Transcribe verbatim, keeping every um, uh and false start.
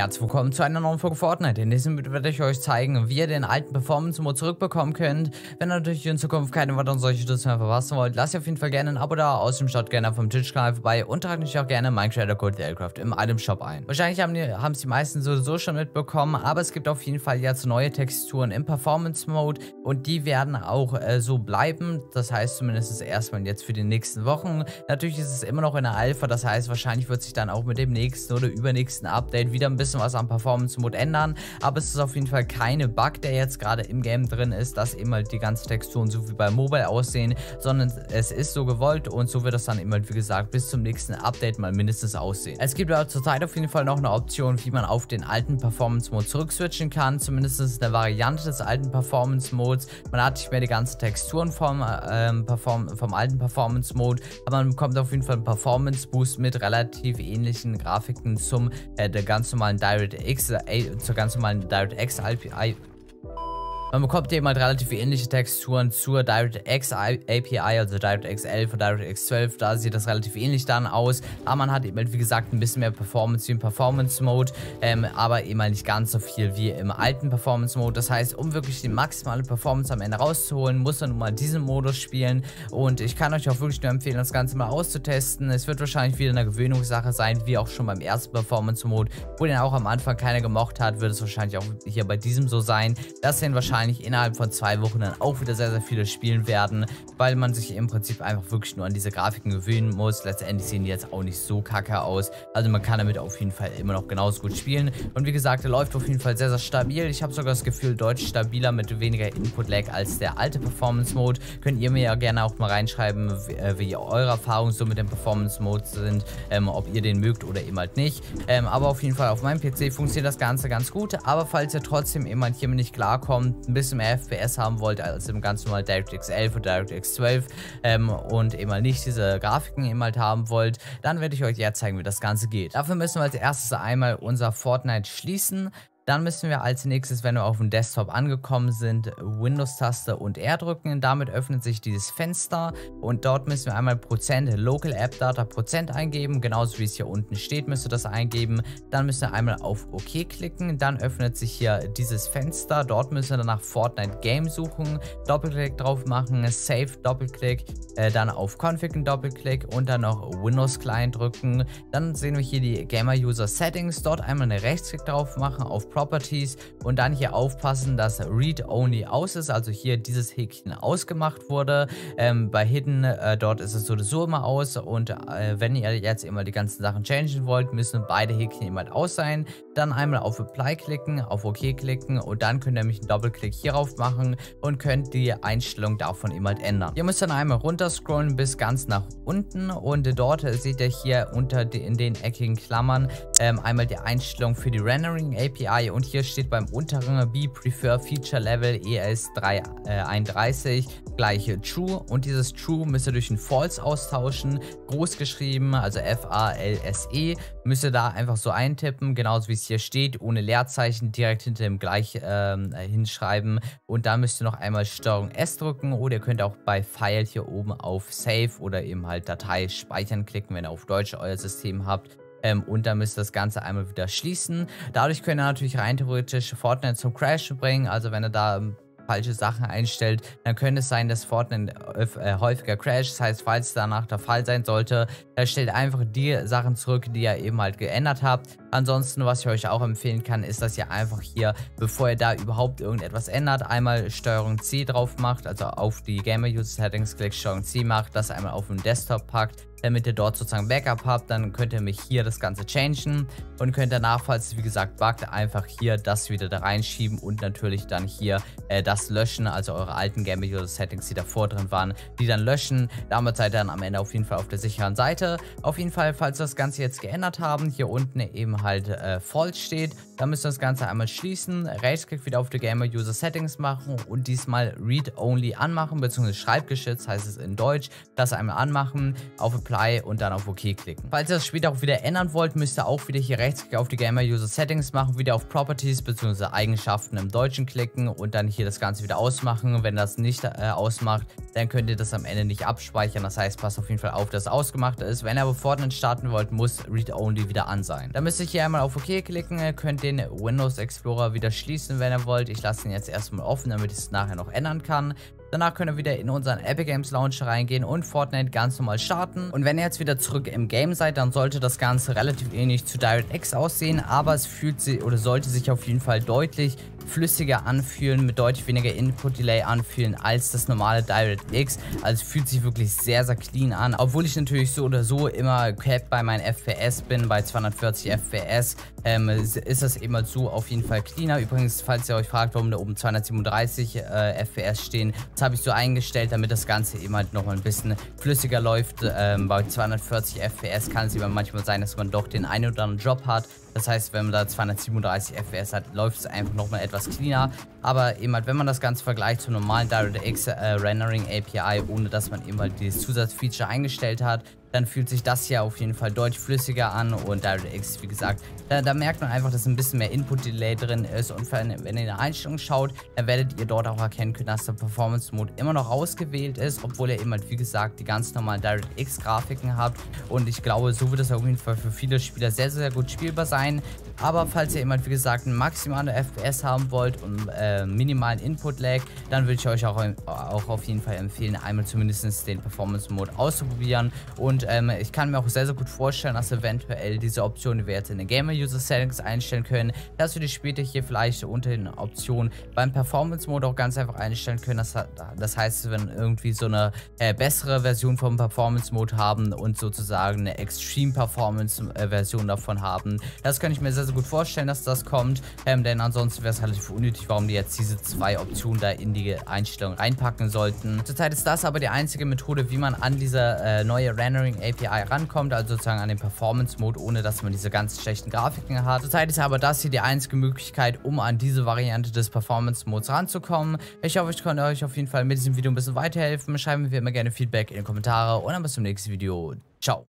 Herzlich willkommen zu einer neuen Folge Fortnite. In diesem Video werde ich euch zeigen, wie ihr den alten Performance-Mode zurückbekommen könnt. Wenn ihr natürlich in Zukunft keine weiteren solche Videos mehr verpassen wollt, lasst ihr auf jeden Fall gerne ein Abo da. Außerdem schaut gerne vom Twitch-Kanal vorbei und tragt natürlich auch gerne meinen Creator-Code TheAircraft im Item-Shop ein. Wahrscheinlich haben es die meisten sowieso schon mitbekommen, aber es gibt auf jeden Fall jetzt neue Texturen im Performance-Mode und die werden auch äh, so bleiben. Das heißt zumindest erstmal jetzt für die nächsten Wochen. Natürlich ist es immer noch in der Alpha, das heißt wahrscheinlich wird sich dann auch mit dem nächsten oder übernächsten Update wieder ein bisschen was am Performance-Mode ändern, aber es ist auf jeden Fall keine Bug, der jetzt gerade im Game drin ist, dass eben halt die ganzen Texturen so wie bei Mobile aussehen, sondern es ist so gewollt und so wird es dann eben halt, wie gesagt, bis zum nächsten Update mal mindestens aussehen. Es gibt aber zurzeit auf jeden Fall noch eine Option, wie man auf den alten Performance-Mode zurückswitchen kann, zumindest eine Variante des alten Performance-Modes. Man hat nicht mehr die ganzen Texturen vom, ähm, Perform vom alten Performance-Mode, aber man bekommt auf jeden Fall einen Performance-Boost mit relativ ähnlichen Grafiken zum äh, der ganz normalen DirectX, äh, zur ganz normalen DirectX A P I. Man bekommt eben halt relativ ähnliche Texturen zur DirectX A P I, also DirectX elf und DirectX zwölf, da sieht das relativ ähnlich dann aus, aber man hat eben halt, wie gesagt, ein bisschen mehr Performance wie im Performance-Mode, ähm, aber eben halt nicht ganz so viel wie im alten Performance-Mode. Das heißt, um wirklich die maximale Performance am Ende rauszuholen, muss man nun mal diesen Modus spielen und ich kann euch auch wirklich nur empfehlen, das Ganze mal auszutesten. Es wird wahrscheinlich wieder eine Gewöhnungssache sein, wie auch schon beim ersten Performance-Mode, wo den auch am Anfang keiner gemocht hat, wird es wahrscheinlich auch hier bei diesem so sein, dass den wahrscheinlich innerhalb von zwei Wochen dann auch wieder sehr, sehr viele spielen werden, weil man sich im Prinzip einfach wirklich nur an diese Grafiken gewöhnen muss. Letztendlich sehen die jetzt auch nicht so kacke aus, also man kann damit auf jeden Fall immer noch genauso gut spielen und wie gesagt, er läuft auf jeden Fall sehr, sehr stabil. Ich habe sogar das Gefühl, deutlich stabiler mit weniger Input-Lag als der alte Performance-Mode. Könnt ihr mir ja gerne auch mal reinschreiben, wie, äh, wie eure Erfahrungen so mit dem Performance-Mode sind, ähm, ob ihr den mögt oder eben halt nicht. Ähm, aber auf jeden Fall auf meinem P C funktioniert das Ganze ganz gut, aber falls ihr trotzdem eben halt hier nicht klarkommt, ein bisschen mehr F P S haben wollt als im ganz normalen DirectX elf und DirectX zwölf ähm, und eben halt nicht diese Grafiken eben halt haben wollt, dann werde ich euch jetzt zeigen, wie das Ganze geht. Dafür müssen wir als erstes einmal unser Fortnite schließen. Dann müssen wir als nächstes, wenn wir auf dem Desktop angekommen sind, Windows-Taste und R drücken. Damit öffnet sich dieses Fenster und dort müssen wir einmal Prozent Local App Data Prozent eingeben, genauso wie es hier unten steht, müsst ihr das eingeben. Dann müssen wir einmal auf OK klicken, dann öffnet sich hier dieses Fenster. Dort müssen wir nach Fortnite Game suchen, Doppelklick drauf machen, Save, Doppelklick, äh, dann auf Config einen Doppelklick und dann noch Windows Client drücken. Dann sehen wir hier die Gamer User Settings, dort einmal einen Rechtsklick drauf machen, auf Properties und dann hier aufpassen, dass Read Only aus ist, also hier dieses Häkchen ausgemacht wurde. Ähm, bei Hidden, äh, dort ist es sowieso immer aus und äh, wenn ihr jetzt immer die ganzen Sachen changen wollt, müssen beide Häkchen immer aus sein. Dann einmal auf Apply klicken, auf OK klicken und dann könnt ihr nämlich einen Doppelklick hierauf machen und könnt die Einstellung davon immer ändern. Ihr müsst dann einmal runter scrollen bis ganz nach unten und dort seht ihr hier unter die, in den eckigen Klammern ähm, einmal die Einstellung für die Rendering A P I und hier steht beim unteren B Prefer Feature Level E S drei einunddreißig gleiche True und dieses True müsst ihr durch ein False austauschen, groß geschrieben, also F A L S E, müsst ihr da einfach so eintippen, genauso wie es hier steht, ohne Leerzeichen, direkt hinter dem gleich ähm, hinschreiben und dann müsst ihr noch einmal Steuerung S drücken oder ihr könnt auch bei File hier oben auf Save oder eben halt Datei speichern klicken, wenn ihr auf Deutsch euer System habt. Ähm, und dann müsst ihr das Ganze einmal wieder schließen. Dadurch könnt ihr natürlich rein theoretisch Fortnite zum Crash bringen. Also wenn ihr da ähm, falsche Sachen einstellt, dann könnte es sein, dass Fortnite äh, häufiger crasht. Das heißt, falls es danach der Fall sein sollte, dann stellt einfach die Sachen zurück, die ihr eben halt geändert habt. Ansonsten, was ich euch auch empfehlen kann, ist, dass ihr einfach hier, bevor ihr da überhaupt irgendetwas ändert, einmal Steuerung C drauf macht, also auf die Gamer User Settings klickt, Steuerung C macht, das einmal auf den Desktop packt, damit ihr dort sozusagen Backup habt. Dann könnt ihr mich hier das Ganze changen und könnt danach, falls es wie gesagt buggt, einfach hier das wieder da reinschieben und natürlich dann hier äh, das löschen, also eure alten Gamer User Settings, die davor drin waren, die dann löschen. Damit seid ihr dann am Ende auf jeden Fall auf der sicheren Seite. Auf jeden Fall, falls wir das Ganze jetzt geändert haben, hier unten eben halt äh, false steht, dann müsst ihr das Ganze einmal schließen, Rechtsklick wieder auf die Gamer User Settings machen und diesmal Read Only anmachen, beziehungsweise schreibgeschützt heißt es in Deutsch, das einmal anmachen, auf Apply und dann auf OK klicken. Falls ihr das später auch wieder ändern wollt, müsst ihr auch wieder hier Rechtsklick auf die Gamer User Settings machen, wieder auf Properties bzw. Eigenschaften im Deutschen klicken und dann hier das Ganze wieder ausmachen. Wenn das nicht äh, ausmacht, dann könnt ihr das am Ende nicht abspeichern. Das heißt, passt auf jeden Fall auf, dass es ausgemacht ist. Wenn ihr aber Fortnite starten wollt, muss Read Only wieder an sein. Dann müsst ihr hier einmal auf OK klicken, könnt den Windows Explorer wieder schließen, wenn ihr wollt. Ich lasse ihn jetzt erstmal offen, damit ich es nachher noch ändern kann. Danach könnt ihr wieder in unseren Epic Games Launcher reingehen und Fortnite ganz normal starten. Und wenn ihr jetzt wieder zurück im Game seid, dann sollte das Ganze relativ ähnlich zu DirectX aussehen, aber es fühlt sich oder sollte sich auf jeden Fall deutlich flüssiger anfühlen, mit deutlich weniger Input-Delay anfühlen als das normale DirectX. Also es fühlt sich wirklich sehr, sehr clean an. Obwohl ich natürlich so oder so immer capped bei meinen F P S bin, bei zweihundertvierzig F P S, ähm, ist das eben so auf jeden Fall cleaner. Übrigens, falls ihr euch fragt, warum da oben zweihundertsiebenunddreißig äh, F P S stehen, das habe ich so eingestellt, damit das Ganze eben halt nochmal ein bisschen flüssiger läuft. Ähm, bei zweihundertvierzig F P S kann es eben manchmal sein, dass man doch den einen oder anderen Job hat. Das heißt, wenn man da zweihundertsiebenunddreißig F P S hat, läuft es einfach nochmal etwas cleaner. Aber eben halt, wenn man das Ganze vergleicht zum normalen DirectX äh, Rendering A P I, ohne dass man eben halt dieses Zusatzfeature eingestellt hat, dann fühlt sich das hier auf jeden Fall deutlich flüssiger an. Und DirectX, wie gesagt, da, da merkt man einfach, dass ein bisschen mehr Input-Delay drin ist. Und wenn, wenn ihr in die Einstellung schaut, dann werdet ihr dort auch erkennen können, dass der Performance-Mode immer noch ausgewählt ist, obwohl ihr eben halt, wie gesagt, die ganz normalen DirectX-Grafiken habt. Und ich glaube, so wird es auf jeden Fall für viele Spieler sehr, sehr gut spielbar sein. Aber falls ihr eben halt, wie gesagt, einen maximalen F P S haben wollt und äh, minimalen Input-Lag, dann würde ich euch auch, auch auf jeden Fall empfehlen, einmal zumindest den Performance-Mode auszuprobieren. Und ähm, ich kann mir auch sehr, sehr gut vorstellen, dass eventuell diese Option, die wir jetzt in den Gamer-User-Settings einstellen können, dass wir die später hier vielleicht unter den Optionen beim Performance-Mode auch ganz einfach einstellen können. Das, das heißt, wenn irgendwie so eine äh, bessere Version vom Performance-Mode haben und sozusagen eine Extreme-Performance-Version davon haben, das kann ich mir sehr, sehr gut vorstellen, dass das kommt, ähm, denn ansonsten wäre es relativ unnötig, warum die jetzt diese zwei Optionen da in die Einstellung reinpacken sollten. Zurzeit ist das aber die einzige Methode, wie man an diese äh, neue Rendering A P I rankommt, also sozusagen an den Performance-Mode, ohne dass man diese ganz schlechten Grafiken hat. Zurzeit ist aber das hier die einzige Möglichkeit, um an diese Variante des Performance-Modes ranzukommen. Ich hoffe, ich konnte euch auf jeden Fall mit diesem Video ein bisschen weiterhelfen. Schreiben wir immer gerne Feedback in die Kommentare und dann bis zum nächsten Video. Ciao.